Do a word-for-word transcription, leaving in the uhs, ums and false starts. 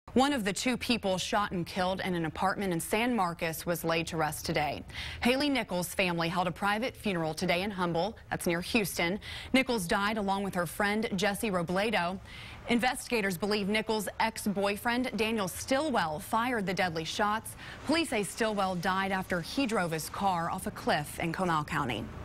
One of the two people shot and killed in an apartment in San Marcos was laid to rest today. Haley Nichols' family held a private funeral today in Humble, that's near Houston. Nichols died along with her friend Jesse Robledo. Investigators believe Nichols' ex-boyfriend Daniel Stillwell fired the deadly shots. Police say Stillwell died after he drove his car off a cliff in Comal County.